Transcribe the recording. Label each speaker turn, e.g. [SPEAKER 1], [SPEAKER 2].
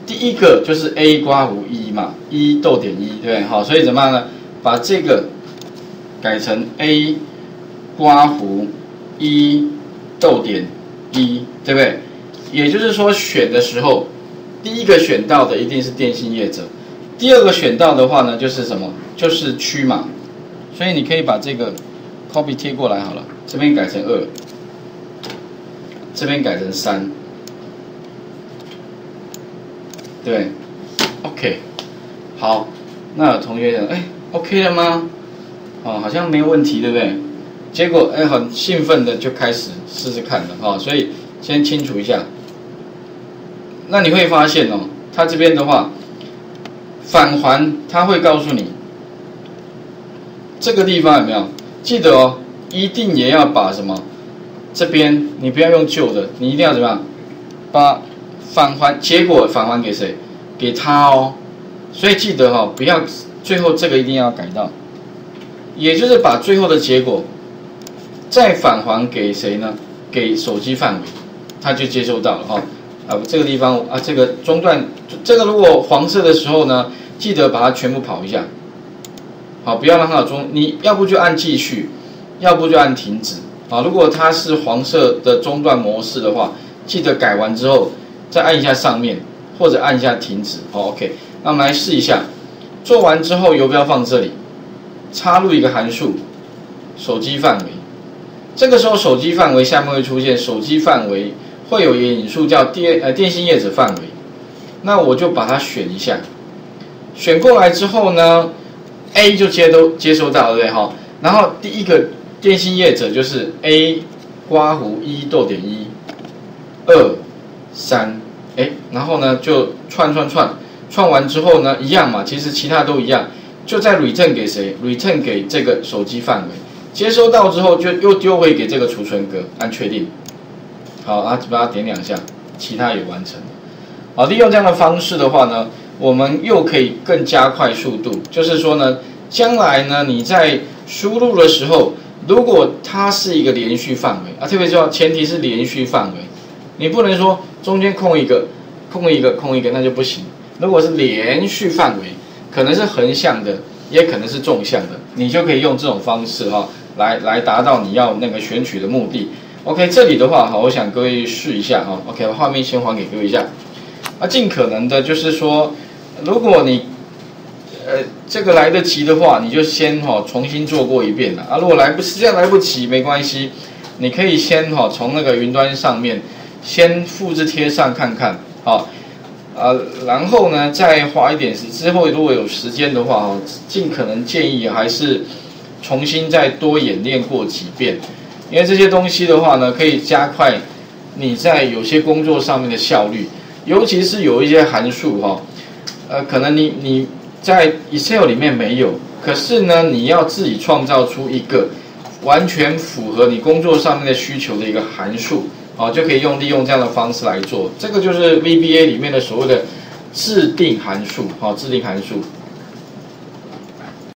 [SPEAKER 1] 第一个就是 a 刮弧1嘛，1逗点1，对不对？好，所以怎么样呢？把这个改成 a 刮弧1逗点1，对不对？也就是说，选的时候，第一个选到的一定是电信业者，第二个选到的话呢，就是什么？就是区码。所以你可以把这个 copy 贴过来好了，这边改成2，这边改成3，对 ，OK， 好，那有同学讲，哎 ，OK 了吗？哦，好像没有问题，对不对？结果哎，很兴奋的就开始试试看了哈、哦，所以先清楚一下。那你会发现哦，它这边的话，返还它会告诉你这个地方有没有？记得哦，一定也要把什么这边你不要用旧的，你一定要怎么样？把返还结果返还给谁？给他哦。所以记得哦，不要最后这个一定要改到，也就是把最后的结果再返还给谁呢？给手机范围，他就接收到了哈、哦。这个地方啊，这个中断，这个如果黄色的时候呢，记得把它全部跑一下，好，不要让它有中，你要不就按继续，要不就按停止，啊，如果它是黄色的中断模式的话，记得改完之后再按一下上面，或者按一下停止，好 ，OK， 那我们来试一下，做完之后游标放这里，插入一个函数，手机范围，这个时候手机范围下面会出现手机范围。会有引数叫电信业者范围，那我就把它选一下，选过来之后呢 ，A 就接收到，对不对哈？然后第一个电信业者就是 A 刮弧1逗点1 2 3，哎，然后呢就串完之后呢一样嘛，其实其他都一样，就再 return 给谁 ？return 给这个手机范围，接收到之后就又丢回给这个储存格，按确定。好啊，把它点2下，其他也完成了。好，利用这样的方式的话呢，我们又可以更加快速度。就是说呢，将来呢你在输入的时候，如果它是一个连续范围啊，特别是前提是连续范围，你不能说中间空一个，那就不行。如果是连续范围，可能是横向的，也可能是纵向的，你就可以用这种方式哈，来达到你要那个选取的目的。OK， 这里的话，好，我想各位试一下哈。OK， 画面先还给各位一下。尽可能的就是说，如果你这个来得及的话，你就先重新做过一遍了啊。如果实在来不及，没关系，你可以先从那个云端上面先复制贴上看看，好，然后呢再花一点时间，之后如果有时间的话，尽可能建议还是重新再多演练过几遍。因为这些东西的话呢，可以加快你在有些工作上面的效率，尤其是有一些函数可能你在 Excel 里面没有，可是呢，你要自己创造出一个完全符合你工作上面的需求的一个函数，就可以利用这样的方式来做。这个就是 VBA 里面的所谓的制定函数，制定函数。